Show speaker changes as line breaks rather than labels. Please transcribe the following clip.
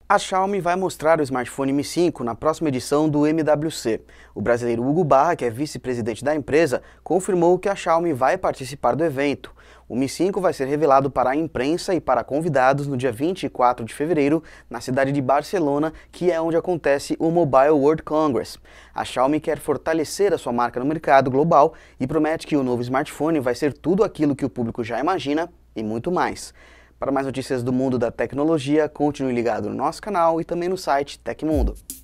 A Xiaomi vai mostrar o smartphone Mi 5 na próxima edição do MWC. O brasileiro Hugo Barra, que é vice-presidente da empresa, confirmou que a Xiaomi vai participar do evento. O Mi 5 vai ser revelado para a imprensa e para convidados no dia 24 de fevereiro, na cidade de Barcelona, que é onde acontece o Mobile World Congress. A Xiaomi quer fortalecer a sua marca no mercado global e promete que o novo smartphone vai ser tudo aquilo que o público já imagina e muito mais. Para mais notícias do mundo da tecnologia, continue ligado no nosso canal e também no site Tecmundo.